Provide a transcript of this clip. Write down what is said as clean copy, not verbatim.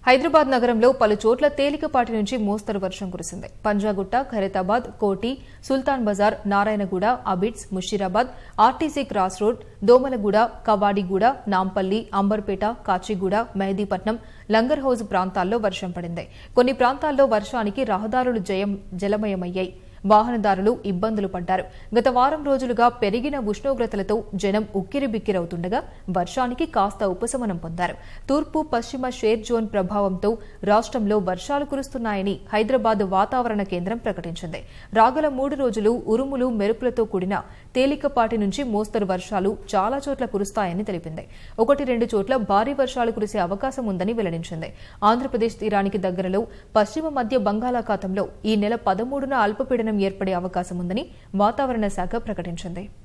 హైదరాబాద్ నగరంలో పలు చోట్ల తేలికపాటి నుంచి మోస్తరు వర్షం కురిసింది. Panjagutta, Khairatabad, Koti, Sultan Bazar, Narayanguda, Abids, Musheerabad, RTC cross road, Domalguda, Kavadiguda, Nampally, Amberpet, Kachiguda, Mehdipatnam, Langar Houz ప్రాంతాల్లో వర్షం పడింది. కొన్ని ప్రాంతాల్లో వర్షానికి రహదారులు జలమయమయ్యాయి. వాహనదారులు ఇబ్బందులు పడ్డారు. గత వారం రోజులుగా పెరిగిన ఉష్ణోగ్రతలతో జనం ఉక్కిరిబిక్కిరవుతుండగా వర్షానికి కాస్త ఉపశమనం పొందారు. తూర్పు పశ్చిమ షేర్ జోన్ ప్రభావంతో రాష్ట్రంలో వర్షాలు కురుస్తున్నాయని హైదరాబాద్ వాతావరణ కేంద్రం ప్రకటించింది. రాగల 3 రోజులు ఉరుములు, మెరుపులతో కూడిన తేలికపాటి నుంచి మోస్తరు వర్షాలు చాలా చోట్ల కురుస్తాయని తెలిపింది. 1-2 చోట్ల భారీ వర్షాలు కురిసే అవకాశం ఉందని వెల్లడించింది. ఆంధ్రప్రదేశ్ తీరానికి దగ్గరలో పశ్చిమ మధ్య బంగాళాఖాతంలో ఈ నెల 13న అల్పపీడనం ఏర్పడే అవకాశం ఉందని వాతావరణ శాఖ ప్రకటించింది.